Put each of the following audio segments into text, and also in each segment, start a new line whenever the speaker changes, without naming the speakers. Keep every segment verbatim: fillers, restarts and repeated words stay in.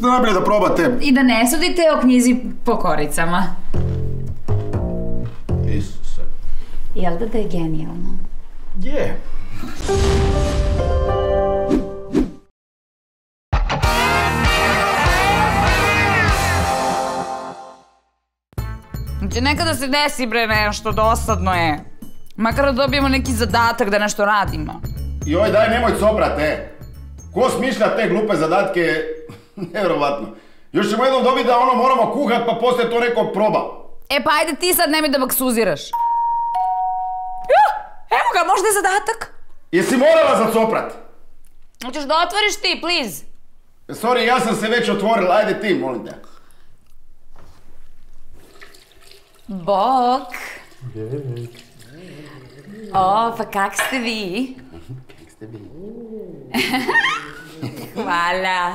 Najbolje da probate.
I da ne sudite o knjizi po koricama.
Isuse.
Jel da da je genijalno?
Je.
Znači, nekada se desi, bre, nešto, dosadno je. Makar da dobijemo neki zadatak da nešto radimo.
Joj, daj, nemoj coprat, e. Ko smišlja te glupe zadatke, nevjerovatno. Još ćemo jednom dobiti da ono moramo kuhat, pa poslije to neko proba.
E pa ajde ti sad nemoj da baksuziraš. Evo ga, možda je zadatak.
Jesi morala zacoprat?
Hoćeš da otvoriš ti, please?
Sorry, ja sam se već otvorila, ajde ti, molim te.
Bok. O, pa kak ste vi?
Kak ste vi?
Hvala.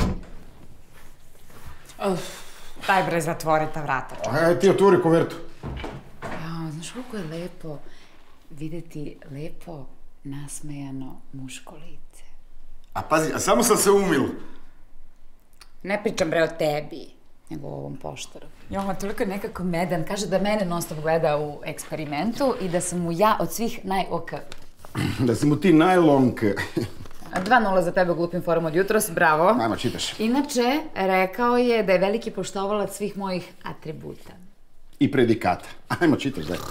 Daj bre, zatvori ta vrata.
Ajde ti otvori kuvertu.
Znaš koliko je lepo vidjeti lepo nasmejano muško lice.
A pazi, a samo sam se umil.
Ne pričam bre o tebi, nego o ovom poštaru. Jo, toliko je nekako medan. Kaže da mene non stop gleda u eksperimentu i da sam mu ja od svih naj-ok.
Da si mu ti najlonk.
dva nula za tebe glupim forum od jutros, bravo.
Ajmo, čitaš.
Inače, rekao je da je veliki poštovalac svih mojih atributa.
I predikata. Ajmo, čitaš, daj.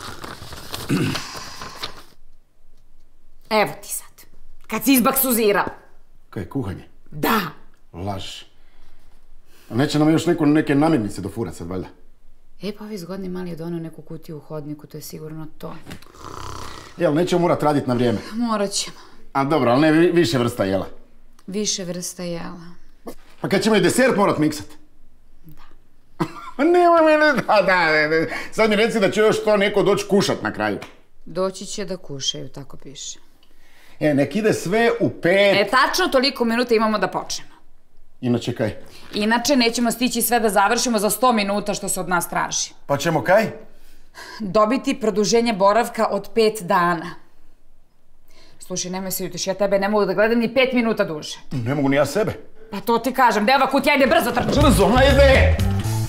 Evo ti sad. Kad si izbaksuzirao.
Kaj je kuhanje?
Da.
Lažeš. A neće nam još neke namirnice dofurat sad, valjda?
E, pa ovi zgodni mali je donio neku kutiju u hodniku, to je sigurno to.
Jel, nećemo morat radit na vrijeme?
Morat ćemo.
A dobro, ali ne više vrsta jela.
Više vrsta jela.
Pa kad ćemo i desert morat miksat?
Da.
Nemoj mene, da, da, sad mi reci da će još to neko doći kušat na kraju.
Doći će da kušaju, tako piše.
E, nek ide sve u pet.
E, tačno toliko minuta imamo da počnemo.
Inače kaj?
Inače, nećemo stići sve da završimo za sto minuta što se od nas traži.
Pa ćemo kaj?
Dobiti produženje boravka od pet dana. Slušaj, nemoj se ljutiš, ja tebe ne mogu da gledam ni pet minuta duže.
Ne mogu ni ja sebe.
Pa to ti kažem, gde ova kutija, ajde brzo trči.
Brzo, ajde!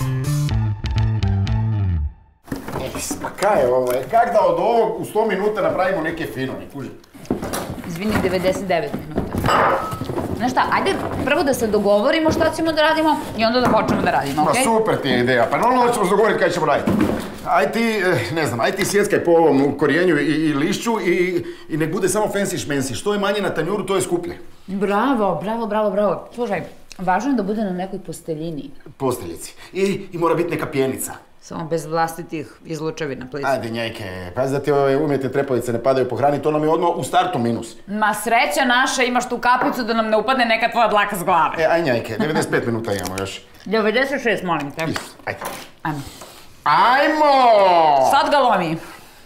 Pa kaj je ovo? Kak da od ovog u sto minuta napravimo neke fino, ne kuži?
Izvini, devedeset devet minuta. Znaš šta, ajde prvo da se dogovorimo šta ćemo da radimo i onda da počnemo da radimo, okej?
Ma super ti je ideja, pa normalno ćemo se dogovoriti kaj ćemo raditi. Aj ti, ne znam, aj ti sjeckaj po ovom korijenju i lišću i nek bude samo fancy šmensi. Što je manje na tanjuru, to je skuplje.
Bravo, bravo, bravo, bravo. Slušaj, važno je da bude na nekoj posteljini.
Posteljici. I mora biti neka pjenica.
Samo bez vlastitih izlučevina, please.
Ajde, njajke, pazi da ti ove umjetne trepavice ne padaju po hrani, to nam je odmah u startu minus.
Ma sreća naša, imaš tu kapicu da nam ne upadne neka tvoja dlaka s glave.
E, aj njajke, devedeset pet minuta imamo još.
devedeset šest, molim te.
Ajde.
Ajmo.
Ajmo!
Sad ga lomi.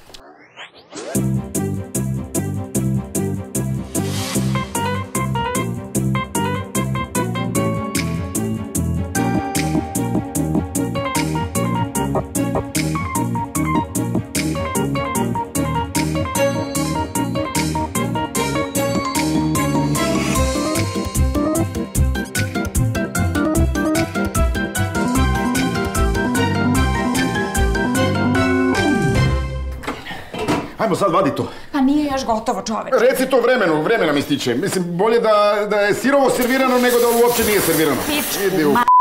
Ajmo sad vadi to.
Pa nije još gotovo, čoveče.
Reci to vremenu, vremena mi stiče. Mislim, bolje da je sirovo servirano nego da uopće nije servirano.
Pičku, ma...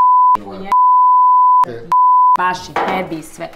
Baši, tebi i sve.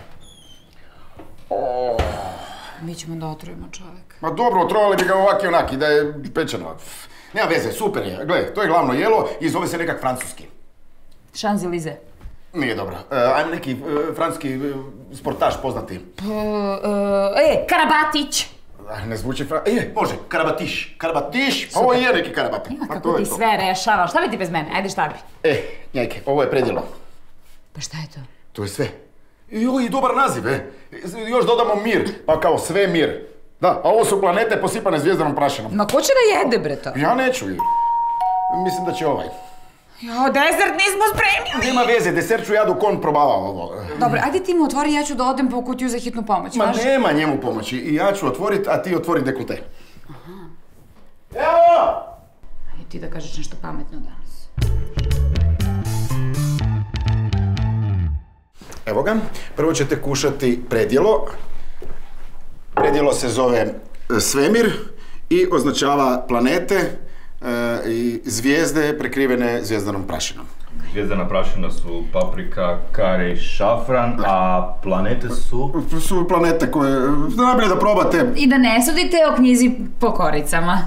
Mi ćemo da otrujemo čovek.
Ma dobro, otrovali bi ga ovak i onak i da je pečeno. Nema veze, super je. Gle, to je glavno jelo i zove se nekak francuski.
Šanzelize.
Nije dobro. Ajmo neki francuski sportaš poznati.
E, Karabatić.
Ne zvuči fra... E, može, Karabatiš. Karabatiš, pa ovo je neki Karabati.
Ima kako ti sve rešavaš. Šta bi ti bez mene? Ajde, šta bi?
E, njajke, ovo je predjelo.
Pa šta je to?
To je sve. Joj, dobar naziv, e. Još dodamo mir, pa kao sve mir. Da, a ovo su planete posipane zvijezdanom prašinom.
Ma ko će da jede, bre, to?
Ja neću. Mislim da će ovaj.
Jo, desert nismo spremili!
Nema veze, desert ću ja dok on probavao ovo.
Dobro, ajde ti mu otvori, ja ću da odem po kutiju za hitnu pomoć,
Ma
vaš?
nema njemu pomoći. I ja ću otvorit, a ti otvori dekolte. Aha. Evo!
Ajde ti da kažeš nešto pametno danas.
Evo ga. Prvo ćete kušati predjelo. Predjelo se zove svemir i označava planete i zvijezde prekrivene zvjezdanom prašinom.
Zvjezdana prašina su paprika, kare i šafran, a planete su?
Su planete koje... Najbolje da probate.
I da ne sudite o knjizi po koricama.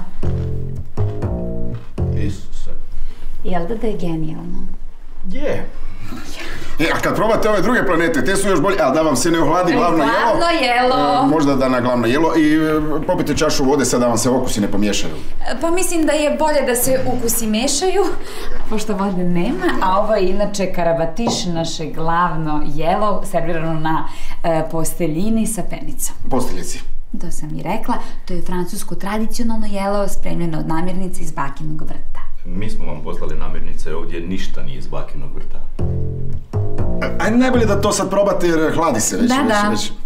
Isuse.
Jel da da je genijalno?
Je.
E, a kad probate ove druge planete, te su još bolje, ali da vam se ne ohladi glavno jelo.
Glavno jelo.
E, možda da na glavno jelo i e, popite čašu vode sad da vam se okusi ne pomiješaju.
Pa mislim da je bolje da se ukusi mešaju, pošto vode nema, a ovo je inače karabatiš, naše glavno jelo, servirano na e, posteljini sa penicom.
Posteljici.
To sam i rekla, to je francusko tradicionalno jelo spremljeno od namirnice iz bakinog vrta.
Mi smo vam poslali namirnice, ovdje ništa nije iz bakinog vrta.
Ajde najbolje da to sad probate jer hladi se već.
Da,
već,
da.
Već.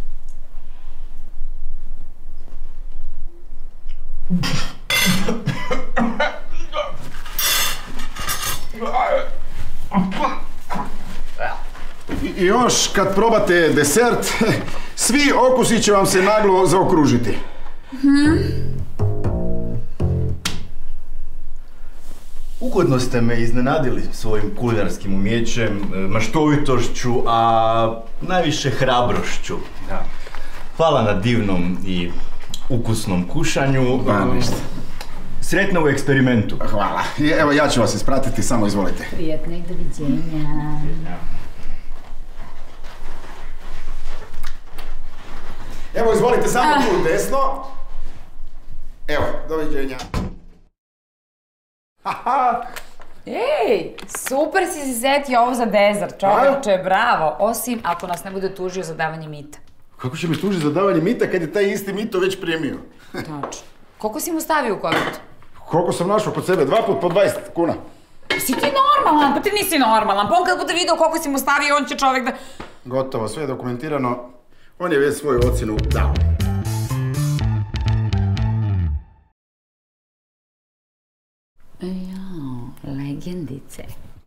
I još kad probate desert, svi okusi će vam se naglo zaokružiti.
Hmm.
Ugodno ste me iznenadili svojim kulinarskim umjećem, maštovitošću, a najviše hrabrošću. Da. Hvala na divnom i ukusnom kušanju.
Pa ništa.
Sretno u eksperimentu.
Hvala. I evo ja ću vas ispratiti, samo izvolite.
Prijetno i doviđenja.
Evo izvolite samo ah. tu desno. Evo, doviđenja.
Ej, super si si zetio ovo za dezert, čovječe, bravo. Osim ako nas ne bude tužio za davanje mita.
Kako će mi tužiti za davanje mita kad je taj isti mito već primio?
Tačno. Koliko si mu stavio u kovidu?
Koliko sam našao kod sebe? Dva put po dvadeset kuna.
Si ti normalan? Pa ti nisi normalan. Pa on kad bude vidio koliko si mu stavio, on će čovjek da...
Gotovo, sve je dokumentirano. On je već svoju ocjenu dao.
Jao, legendice.